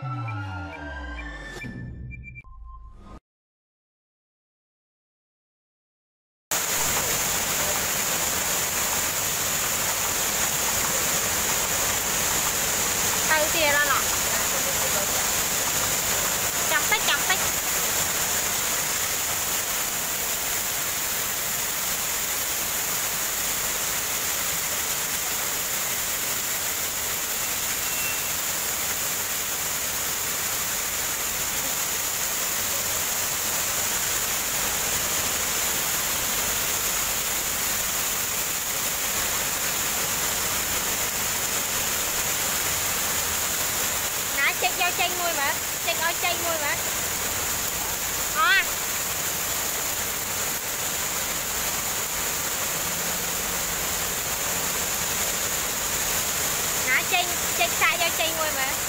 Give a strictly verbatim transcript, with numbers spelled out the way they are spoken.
Từ tiền ra nọ. Chọc tích chọc tích. Check vô chanh mùi mà, check ở chanh mùi mà. À. Nãy chanh, check xài vô chanh mùi mà.